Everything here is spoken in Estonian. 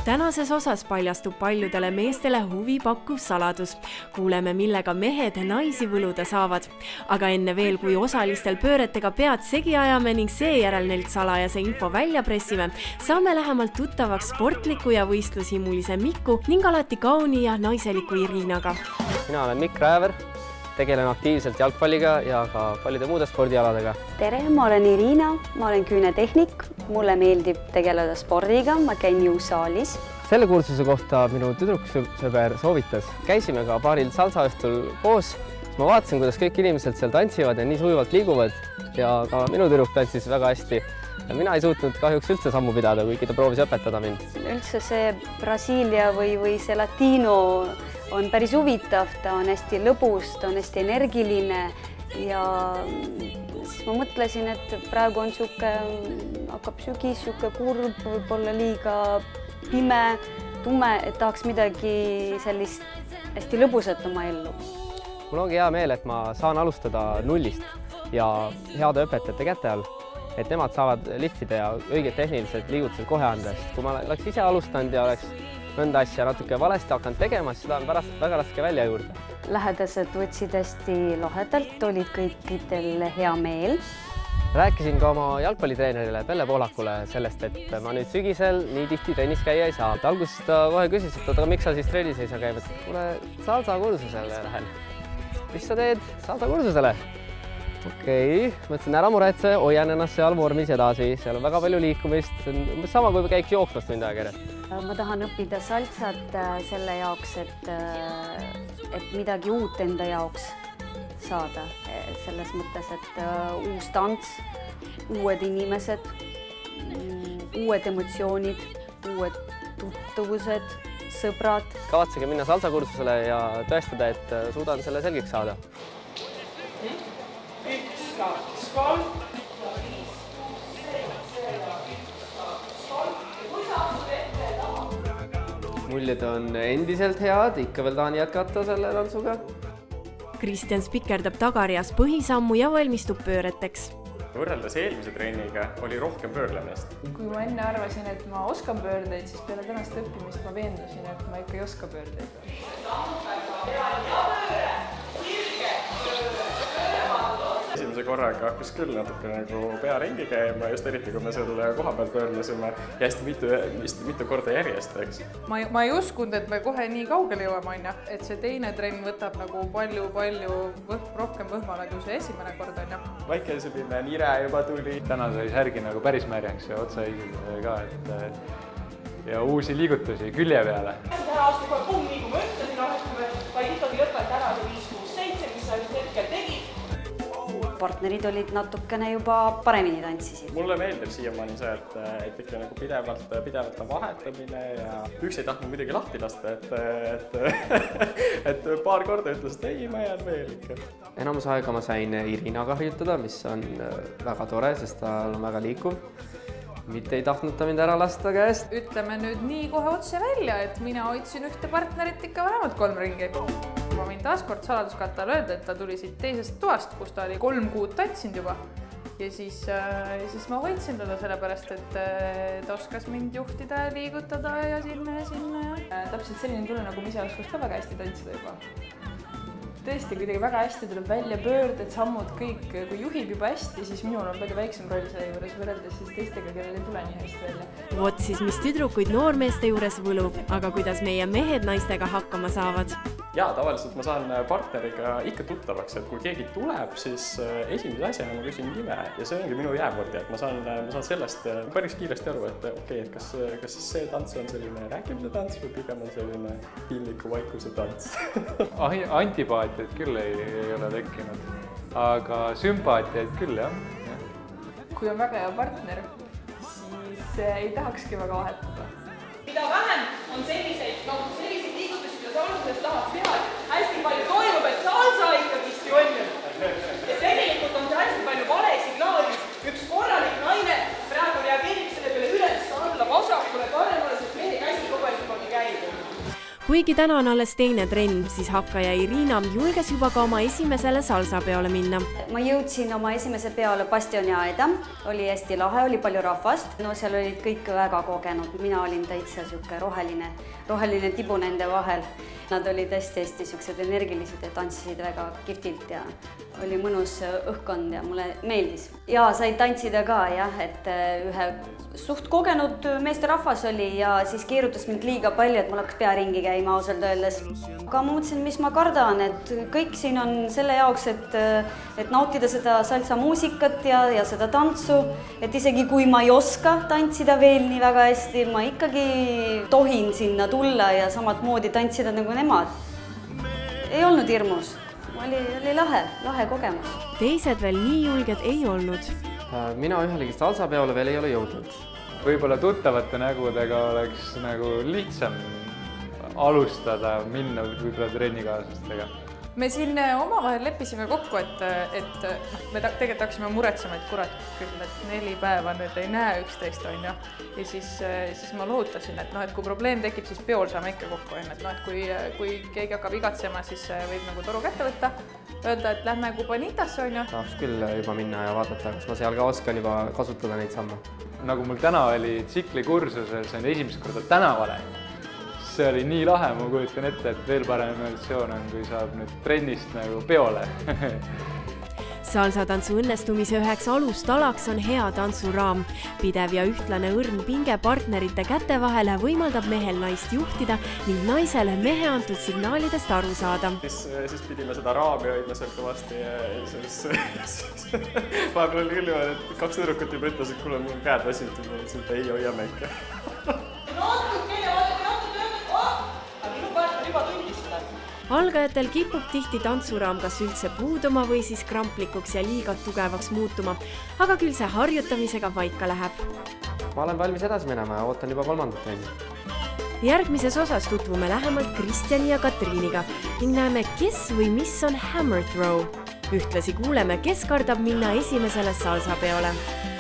Tänases osas paljastub paljudele meestele huvi pakkuv saladus. Kuuleme, millega mehed naisi võluda saavad. Aga enne veel, kui osalistel pööretega pead segi ajame ning seejärel neilt salajase info välja pressime, saame lähemalt tuttavaks sportliku ja võistlushimulise Miku ning alati kauni ja naiseliku Irinaga. Mina olen Mikk Rääver, tegelen aktiivselt jalgpalliga ja ka paljude muude spordialadega. Tere, ma olen Irina, ma olen küünetehnik, mulle meeldib tegeleda spordiga, ma käin jõusaalis. Selle kursuse kohta minu tüdruksõber soovitas. Käisime ka paaril salsaõhtul koos. Ma vaatasin, kuidas kõik inimesed seal tantsivad ja nii sujuvalt liiguvad ja ka minu tüdruk tantsis väga hästi. Mina ei suutnud kahjuks üldse sammu pidada, kuigi ta proovis õpetada mind. Üldse see Brasiilia või see latino on päris huvitav, ta on hästi lõbus, ta on hästi energiline ja siis ma mõtlesin, et praegu on hakkab sügis, kurb, võib-olla liiga pime, tume, et tahaks midagi sellist hästi lõbusat oma ellu. Mul ongi hea meel, et ma saan alustada nullist ja heade õpetajate käte all, et nemad saavad lihvida ja õiged tehnilised liigutused kohe anda. Kui ma oleks ise alustanud ja oleks mõnda asja natuke valesti hakanud tegema, siis seda on pärast väga raske välja juurde. Lähedased võtsid hästi lahedalt, olid kõikidel hea meel. Rääkisin ka oma jalgpallitreenerile Pelle Poolakule sellest, et ma nüüd sügisel nii tihti trennis käia ei saa. Alguses ta kohe küsis, et aga miks sa siis trennis ei saa käia? Kuule, salsa kursusele lähen. Mis sa teed? Salsa kursusele. Okei, mõtlesin ära muretse, hoian ennast seal vormis edasi, seal on väga palju liikumist. See on umbes sama, kui käiks jooksmast mõnda aega järjest. Ma tahan õppida salsat selle jaoks, et midagi uut enda jaoks saada. Selles mõttes, et uus tants, uued inimesed, uued emotsioonid, uued tuttavused, sõbrad. Kavatsege minna salsakursusele ja tõestada, et suudan selle selgeks saada. Muljed on endiselt head, ikka veel tahan jätkata selle tantsuga. Kristjan spikerdab tagareas põhisammu ja valmistub pööreteks. Võrreldes eelmise treeniga oli rohkem pöörlemist. Kui ma enne arvasin, et ma oskan pöördeid, siis peale tänast õppimist ma veendusin, et ma ikka ei oska pöördeid. Esimese korraga hakkas küll natuke nagu pea ringi käima, just eriti kui me selle koha peal pöörlesime ja hästi mitu korda järjest, eks. Ma ei uskunud, et me kohe nii kaugele jõuame, et see teine trenn võtab nagu palju rohkem võhmale kui see esimene kord. Väike selline nire juba tuli. Täna sai särgi nagu päris märjaks ja otsaisile ka, ja uusi liigutusi külje peale. Täna aasta kohe kumm nii, kui ma ütlesin, vaid ikkagi lõpet ära see 5-6-7, mis sa just hetkel tegid. Partnerid olid natukene juba paremini tantsisid. Mulle meeldib siiamaani see, et ikka nagu pidevalt on vahetamine ja üks ei tahtnud midagi lahti lasta, et paar korda ütles, et ei, ma jään veel ikka. Enamus aega ma sain Irinaga harjutada, mis on väga tore, sest ta on väga liikuv. Mitte ei tahtnud ta mind ära lasta käest. Ütleme nüüd nii kohe otse välja, et mina hoidsin ühte partnerit ikka vähemalt 3 ringi. Ma võin taaskord saladuskattale öelda, et ta tuli siit teisest toast, kus ta oli 3 kuud tantsinud juba. Ja siis ma hoidsin teda sellepärast, et ta oskas mind juhtida ja liigutada ja sinna. Täpselt selline tunne, nagu ma ise oskas ka väga hästi tantsida juba. Tõesti, kuidagi väga hästi tuleb välja pöörded, sammud kõik. Kui juhib juba hästi, siis minul on palju väiksem roll selle juures võrreldes siis teistega, kellel ei tule nii hästi välja. Vot siis, mis tüdrukuid noormeeste juures võlub, aga kuidas meie mehed naistega hakkama saavad? Jaa, tavaliselt ma saan partneriga ikka tuttavaks, et kui keegi tuleb, siis esimese asjana ma küsin nime ja see ongi minu jääkordi, et ma saan sellest päris kiiresti aru, et okei, et kas see tants on selline rääkimise tants või pigem on selline piinliku vaikuse tants. Antipaatiaid küll ei ole tekkinud, aga sümpaatiaid küll, jah. Kui on väga hea partner, siis ei tahakski väga vahetada. Mida vähem on selliseid liigutusi, mida sa alguses tahad teha, et hästi palju toimub, et salsa ikkagist ju on ju. Ja tegelikult on see hästi palju vale signaali. Üks korralik naine praegu reageerib selle peale üles, alla, vasakule, paremale, sest mehe käsi kogu aeg käib. Kui kuigi täna on alles teine trenn, siis hakkaja Irina julges juba ka oma esimesele salsapeole minna. Ma jõudsin oma esimese peole Bastioni aeda, oli hästi lahe, oli palju rahvast. No seal olid kõik väga kogenud, mina olin täitsa siuke roheline tibu nende vahel. Nad olid hästi siuksed energilised ja tantsisid väga kihvtilt ja oli mõnus õhkkond ja mulle meeldis. Ja sai tantsida ka jah, et ühe suht kogenud meesterahvas oli ja siis keerutas mind liiga palju, et mul hakkas pea ringi käima ausalt öeldes. Aga ma mõtlesin, mis ma kardan, et kõik siin on selle jaoks, et nautida seda salsa muusikat ja seda tantsu, et isegi kui ma ei oska tantsida veel nii väga hästi, ma ikkagi tohin sinna tulla ja samat moodi tantsida nagu nemad. Ei olnud hirmus, oli lahe kogemus. Teised veel nii julged ei olnud. Mina ühelegi salsapeole veel ei ole jõudnud. Võib-olla tuttavate nägudega oleks nagu lihtsam alustada, minna võib-olla trennikaaslastega. Me siin omavahel leppisime kokku, et me tegelikult hakkasime muretsema, et kurat küll, et 4 päeva nüüd ei näe üksteist, on ju. Ja siis ma lohutasin, et kui probleem tekib, siis peol saame ikka kokku, et kui keegi hakkab igatsema, siis võib nagu toru kätte võtta, öelda, et lähme Kubanitasse, on ju. Tahaks küll juba minna ja vaadata, kas ma seal ka oskan juba kasutada neid samme. Nagu mul täna oli tsiklikursusel, see on esimest korda tänavale. See oli nii lahe, ma kujutan ette, et veel parem emotsioon on, kui saab nüüd trennist nagu peole. Salsatantsu õnnestumise üheks alustalaks on hea tantsuraam. Pidev ja ühtlane õrn pinge partnerite käte vahele võimaldab mehel naist juhtida ning naisele mehe antud signaalidest aru saada. Siis pidime seda raami hoidma seal kõvasti ja vahepeal oli küll juba, et 2 tüdrukut juba ütles, et kuule, mul käed väsinud, et ei hoiame ikka. Algajatel kipub tihti tantsuraam kas üldse puuduma või siis kramplikuks ja liiga tugevaks muutuma, aga küll see harjutamisega paika läheb. Ma olen valmis edasi minema ja ootan juba 3. trenni. Järgmises osas tutvume lähemalt Kristjani ja Katriiniga ning näeme, kes või mis on hammer throw. Ühtlasi kuuleme, kes kardab minna esimesele salsapeole.